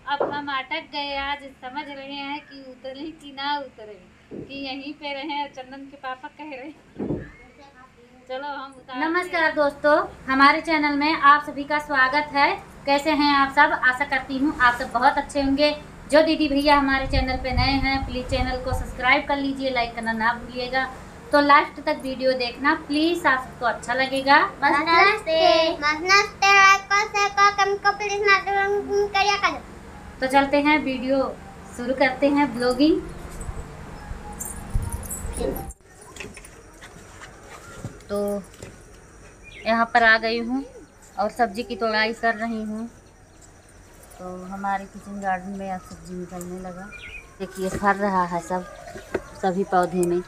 अब हम अटक गए, आज समझ रहे हैं कि उतरे कि ना उतरे, कि यहीं पे रहे। और चंदन के पापा कह रहे चलो हम उतार। नमस्कार दोस्तों, हमारे चैनल में आप सभी का स्वागत है। कैसे हैं आप सब? आशा करती हूँ आप सब बहुत अच्छे होंगे। जो दीदी भैया हमारे चैनल पे नए हैं, प्लीज़ चैनल को सब्सक्राइब कर लीजिए, लाइक करना ना भूलिएगा। तो लास्ट तक वीडियो देखना प्लीज़, आप सबको अच्छा लगेगा। तो चलते हैं, वीडियो शुरू करते हैं, ब्लॉगिंग। तो यहाँ पर आ गई हूँ और सब्जी की तोड़ाई कर रही हूँ। तो हमारे किचन गार्डन में अब सब्जी निकलने लगा। देखिए फर रहा है सभी पौधे में।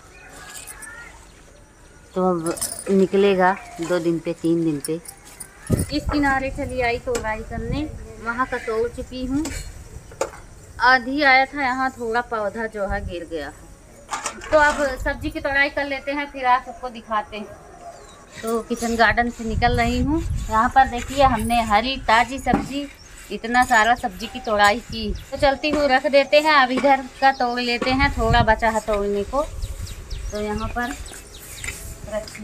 तो अब निकलेगा 2 दिन पे 3 दिन पे। इस किनारे चली आई तोड़ाई करने, वहाँ का तोड़ चुकी हूँ। आधी आया था, यहाँ थोड़ा पौधा जो है गिर गया है। तो अब सब्जी की तोड़ाई कर लेते हैं, फिर आप सबको दिखाते हैं। तो किचन गार्डन से निकल रही हूँ। यहाँ पर देखिए हमने हरी ताज़ी सब्जी, इतना सारा सब्जी की तोड़ाई की। तो चलती हूँ, रख देते हैं। अब इधर का तोड़ लेते हैं, थोड़ा बचा है तोड़ने को। तो यहाँ पर रखी।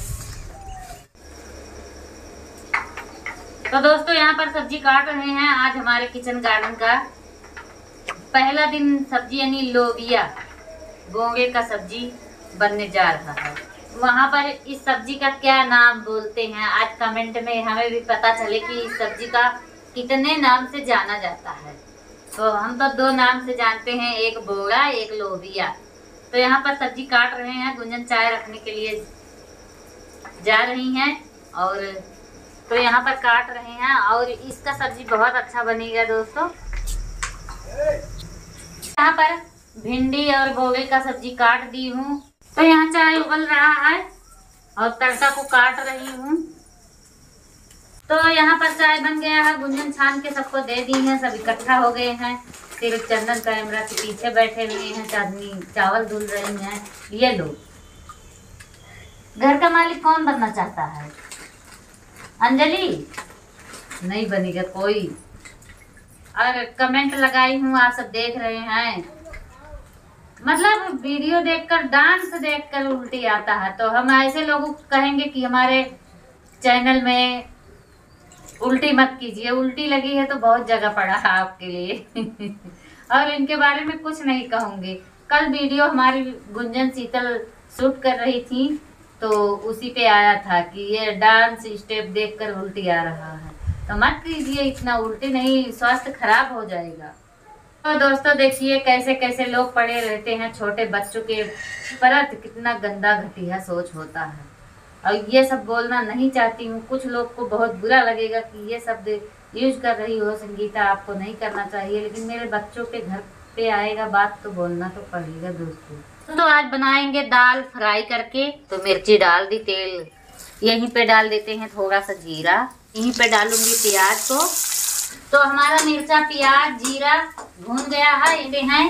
तो दोस्तों यहाँ पर सब्जी काट रहे हैं। आज हमारे किचन गार्डन का पहला दिन सब्जी, यानी लोबिया गोंगे का सब्जी बनने जा रहा है। वहाँ पर इस सब्जी का क्या नाम बोलते हैं, आज कमेंट में हमें भी पता चले कि इस सब्जी का कितने नाम से जाना जाता है। तो हम तो 2 नाम से जानते हैं, एक बोड़ा, एक लोबिया। तो यहाँ पर सब्जी काट रहे हैं। गुंजन चाय रखने के लिए जा रही हैं और तो यहाँ पर काट रहे हैं। और इसका सब्जी बहुत अच्छा बनेगा दोस्तों। यहाँ पर भिंडी और बोगे का सब्जी काट दी हूँ। तो यहाँ चाय उबल रहा है और तड़का को काट रही हूँ। तो यहाँ पर चाय बन गया है, गुंजन छान के सबको दे दी है। सब इकट्ठा हो गए हैं। फिर चंदन कैमरा के पीछे बैठे हुए हैं, चांदनी चावल धुल रही हैं। ये लो, घर का मालिक कौन बनना चाहता है? अंजलि नहीं बनेगा कोई। और कमेंट लगाई हूँ, आप सब देख रहे हैं। मतलब वीडियो देखकर, डांस देखकर उल्टी आता है। तो हम ऐसे लोगों को कहेंगे कि हमारे चैनल में उल्टी मत कीजिए। उल्टी लगी है तो बहुत जगह पड़ा है आपके लिए। और इनके बारे में कुछ नहीं कहूँगी। कल वीडियो हमारी गुंजन शीतल शूट कर रही थी, तो उसी पे आया था कि ये डांस स्टेप देखकर उल्टी आ रहा है। तो मत कीजिए इतना, उल्टी नहीं, स्वास्थ्य खराब हो जाएगा। तो दोस्तों देखिए कैसे कैसे लोग पड़े रहते हैं। छोटे बच्चों के प्रति कितना गंदा घटिया सोच होता है। और ये सब बोलना नहीं चाहती हूँ, कुछ लोग को बहुत बुरा लगेगा कि ये शब्द यूज कर रही हो संगीता, आपको नहीं करना चाहिए। लेकिन मेरे बच्चों के घर पे आएगा बात तो बोलना तो पड़ेगा दोस्तों। तो आज बनाएंगे दाल फ्राई करके। तो मिर्ची डाल दी, तेल यहीं पे डाल देते हैं, थोड़ा सा जीरा, यहीं पे डालूंगी प्याज को। तो हमारा मिर्चा प्याज जीरा भून गया है, ये हैं।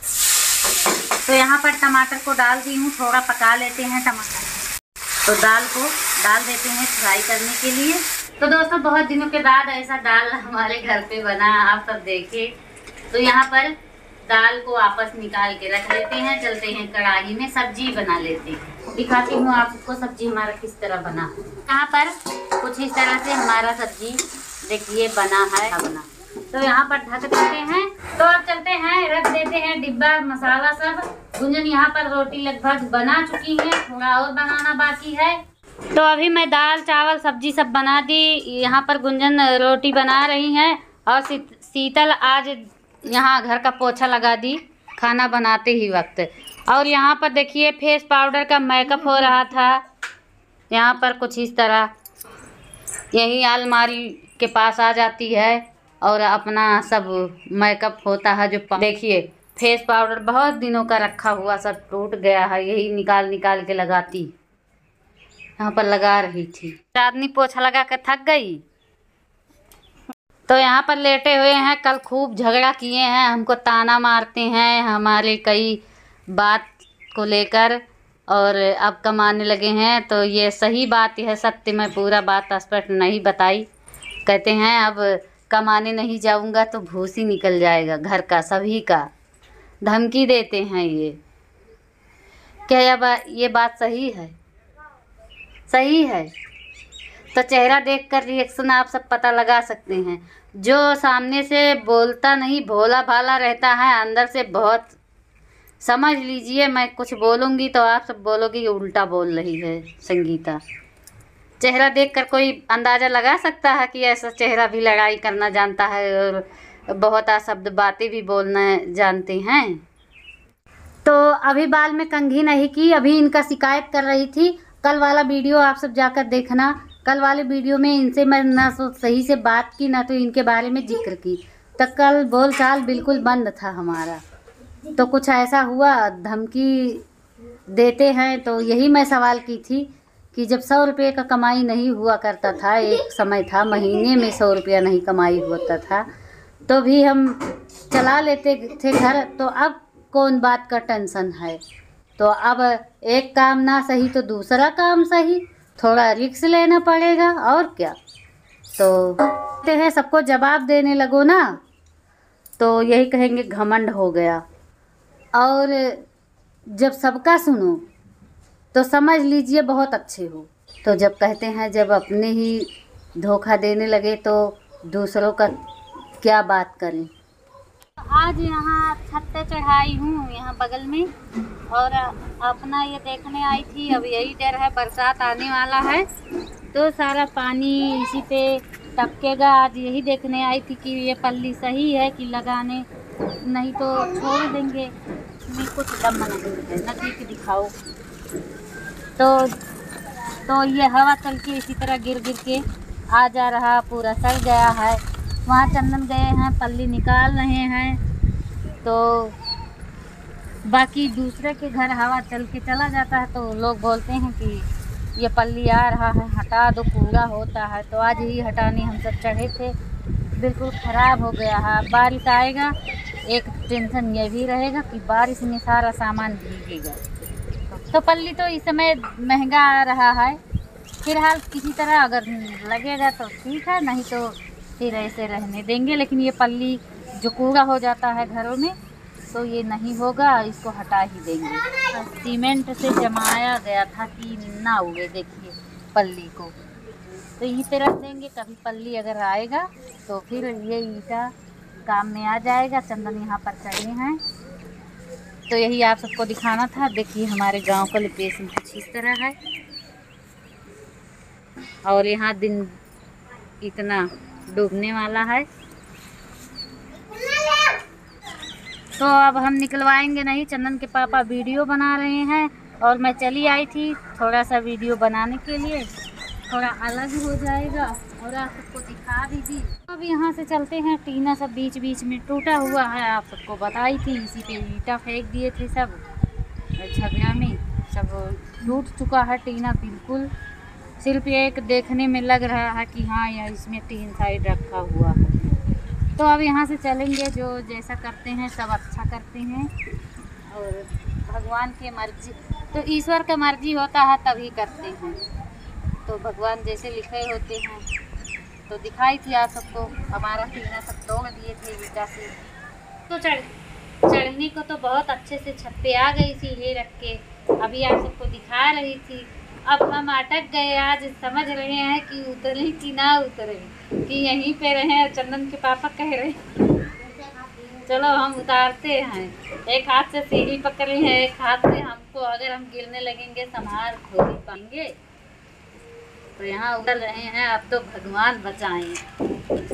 तो यहाँ पर टमाटर को डाल दी हूँ, थोड़ा पका लेते हैं टमाटर। तो दाल को डाल देते हैं फ्राई करने के लिए। तो दोस्तों बहुत दिनों के बाद ऐसा दाल हमारे घर पे बना, आप सब देखे। तो यहाँ पर दाल को आपस निकाल के रख लेते हैं। चलते हैं कढ़ाई में सब्जी बना लेते हैं, दिखाती हूँ आपको सब्जी हमारा किस तरह बना। यहाँ पर कुछ इस तरह से हमारा सब्जी देखिए बना है। तो यहाँ पर ढक देते हैं। तो अब चलते हैं, रख देते हैं डिब्बा मसाला सब। गुंजन यहाँ पर रोटी लगभग बना चुकी है, थोड़ा और बनाना बाकी है। तो अभी मैं दाल चावल सब्जी सब बना दी। यहाँ पर गुंजन रोटी बना रही हैं और शीतल आज यहाँ घर का पोछा लगा दी खाना बनाते ही वक्त। और यहाँ पर देखिए फेस पाउडर का मेकअप हो रहा था। यहाँ पर कुछ इस तरह यही अलमारी के पास आ जाती है और अपना सब मेकअप होता है। जो देखिए फेस पाउडर बहुत दिनों का रखा हुआ सब टूट गया है, यही निकाल निकाल के लगाती। यहाँ पर लगा रही थी, चांदनी पोछा लगा के थक गई। तो यहाँ पर लेटे हुए हैं, कल खूब झगड़ा किए हैं, हमको ताना मारते हैं हमारे कई बात को लेकर, और अब कमाने लगे हैं। तो ये सही बात है, सत्य में पूरा बात स्पष्ट नहीं बताई। कहते हैं अब कमाने नहीं जाऊंगा तो भूस ही निकल जाएगा घर का, सभी का। धमकी देते हैं ये। क्या ये बात सही है? सही है? तो चेहरा देखकर रिएक्शन आप सब पता लगा सकते हैं। जो सामने से बोलता नहीं, भोला भाला रहता है, अंदर से बहुत, समझ लीजिए मैं कुछ बोलूँगी तो आप सब बोलोगे कि उल्टा बोल रही है संगीता। चेहरा देखकर कोई अंदाज़ा लगा सकता है कि ऐसा चेहरा भी लड़ाई करना जानता है और बहुत अशब्द बातें भी बोलना जानते हैं। तो अभी बाल में कंघी नहीं की, अभी इनका शिकायत कर रही थी। कल वाला वीडियो आप सब जाकर देखना। कल वाले वीडियो में इनसे मैं ना तो सही से बात की, ना तो इनके बारे में जिक्र की। तो कल बोल चाल बिल्कुल बंद था हमारा। तो कुछ ऐसा हुआ, धमकी देते हैं। तो यही मैं सवाल की थी कि जब 100 रुपये का कमाई नहीं हुआ करता था, एक समय था महीने में 100 रुपया नहीं कमाई होता था, तो भी हम चला लेते थे घर। तो अब कौन बात का टेंशन है? तो अब एक काम ना सही तो दूसरा काम सही, थोड़ा रिस्क लेना पड़ेगा और क्या। तो कहते हैं सबको जवाब देने लगो ना तो यही कहेंगे घमंड हो गया। और जब सबका सुनो तो समझ लीजिए बहुत अच्छे हो। तो जब कहते हैं जब अपने ही धोखा देने लगे तो दूसरों का क्या बात करें। आज यहाँ छत पे चढ़ाई हूँ यहाँ बगल में, और अपना ये देखने आई थी। अब यही डर है बरसात आने वाला है तो सारा पानी इसी पे टपकेगा। आज यही देखने आई थी कि ये पल्ली सही है कि लगाने, नहीं तो छोड़ देंगे। इसमें कुछ दम नहीं है, नज़दीक दिखाओ। तो ये हवा चल के इसी तरह गिर के आ जा रहा, पूरा सड़ गया है। वहाँ चंदन गए हैं, पल्ली निकाल रहे हैं। तो बाकी दूसरे के घर हवा चल के चला जाता है तो लोग बोलते हैं कि ये पल्ली आ रहा है, हटा दो, कूड़ा होता है। तो आज ही हटाने हम सब चढ़े थे, बिल्कुल ख़राब हो गया है। बारिश आएगा, एक टेंशन ये भी रहेगा कि बारिश में सारा सामान भीगेगा। तो पल्ली तो इस समय महंगा आ रहा है। फिलहाल किसी तरह अगर लगेगा तो ठीक है, नहीं तो फिर ऐसे रहने देंगे। लेकिन ये पल्ली जो कूड़ा हो जाता है घरों में तो ये नहीं होगा, इसको हटा ही देंगे। सीमेंट से जमाया गया था कि ना उगे, देखिए पल्ली को तो यहीं पे रख देंगे। कभी पल्ली अगर आएगा तो फिर ये ईटा काम में आ जाएगा। चंदन यहाँ पर चढ़े हैं तो यही आप सबको दिखाना था। देखिए हमारे गांव का लोकेशन कुछ इस तरह है और यहाँ दिन इतना डूबने वाला है। तो अब हम निकलवाएंगे नहीं, चंदन के पापा वीडियो बना रहे हैं और मैं चली आई थी थोड़ा सा वीडियो बनाने के लिए, थोड़ा अलग हो जाएगा और आप सबको दिखा भी दी। अब यहाँ से चलते हैं। टीना सब बीच बीच में टूटा हुआ है, आप सबको बताई थी। इसी पे ईटा फेंक दिए थे सब, झगड़ा में सब टूट चुका है टीना बिल्कुल। सिर्फ एक देखने में लग रहा है कि हाँ यह इसमें टीन साइड रखा हुआ है। तो अब यहाँ से चलेंगे, जो जैसा करते हैं सब अच्छा करते हैं और भगवान की मर्जी, तो ईश्वर का मर्जी होता है तभी करते हैं। तो भगवान जैसे लिखे होते हैं। तो दिखाई थी आप सबको, हमारा टीना सब तोड़ दिए थे ईटा से। तो चढ़ने को तो बहुत अच्छे से छत पे आ गई थी ये रख के, अभी आप सबको दिखा रही थी। अब हम अटक गए, आज समझ रहे हैं कि उतरे कि ना उतरे, कि यहीं पे रहे। चंदन के पापा कह रहे चलो हम उतारते हैं। एक हाथ से सीढ़ी पकड़े हैं, एक हाथ से हमको, अगर हम गिरने लगेंगे संभाल हो नहीं पाएंगे। तो यहाँ उतर रहे हैं, अब तो भगवान बचाएं।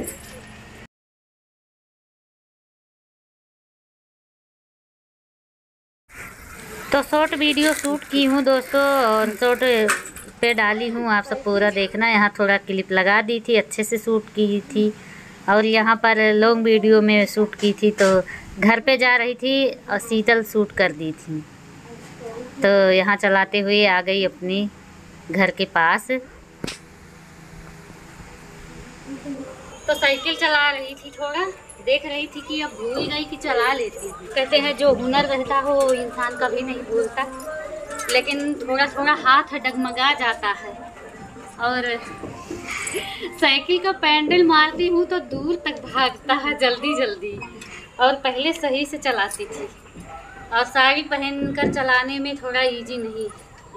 तो शॉर्ट वीडियो शूट की हूँ दोस्तों और शॉर्ट पे डाली हूँ, आप सब पूरा देखना। यहाँ थोड़ा क्लिप लगा दी थी, अच्छे से शूट की थी। और यहाँ पर लॉन्ग वीडियो में शूट की थी। तो घर पे जा रही थी और शीतल शूट कर दी थी। तो यहाँ चलाते हुए आ गई अपनी घर के पास। तो साइकिल चला रही थी, थोड़ा देख रही थी कि अब भूल गई कि चला लेती थी। कहते हैं जो हुनर रहता हो इंसान कभी नहीं भूलता, लेकिन थोड़ा थोड़ा हाथ डगमगा जाता है। और साइकिल का पैडल मारती हूँ तो दूर तक भागता है जल्दी जल्दी। और पहले सही से चलाती थी और साड़ी पहनकर चलाने में थोड़ा इजी नहीं।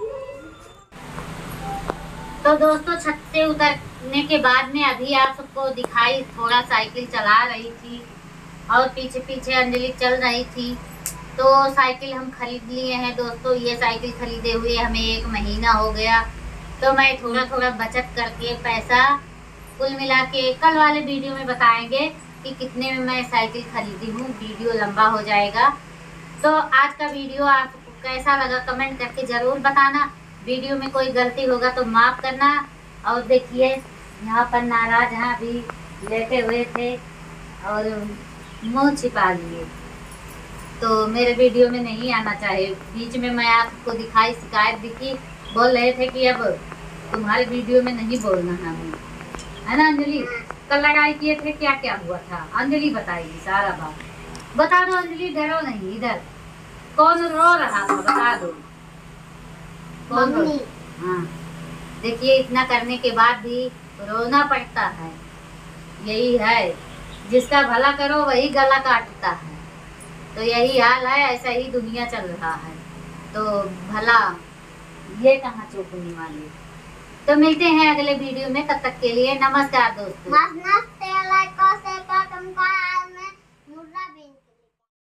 तो दोस्तों छत से उतरने के बाद में अभी आप सबको दिखाई थोड़ा साइकिल चला रही थी और पीछे पीछे अंजलि चल रही थी। तो साइकिल हम खरीद लिए हैं दोस्तों। ये साइकिल खरीदे हुए हमें 1 महीना हो गया। तो मैं थोड़ा थोड़ा बचत करके पैसा कुल मिला के कल वाले वीडियो में बताएंगे कि कितने में मैं साइकिल खरीदी हूँ। वीडियो लंबा हो जाएगा। तो आज का वीडियो आपको कैसा लगा कमेंट करके ज़रूर बताना। वीडियो में कोई गलती होगा तो माफ़ करना। और देखिए यहाँ पर नाराज यहाँ भी लेटे हुए थे और मुँह छिपा लिए, तो मेरे वीडियो में नहीं आना चाहिए। बीच में मैं आपको दिखाई शिकायत दिखी, बोल रहे थे कि अब तुम्हारे वीडियो में नहीं बोलना है ना अंजलि? कल लड़ाई किए थे, क्या क्या हुआ था अंजलि बताएगी सारा बात। बता दो अंजलि, डरो नहीं। इधर कौन रो रहा था बता दो। कौन रो? हाँ देखिए इतना करने के बाद भी रोना पड़ता है। यही है, जिसका भला करो वही गला काटता है। तो यही हाल है, ऐसा ही दुनिया चल रहा है। तो भला ये कहाँ चूकने वाली। तो मिलते हैं अगले वीडियो में, तब तक के लिए नमस्कार दोस्तों।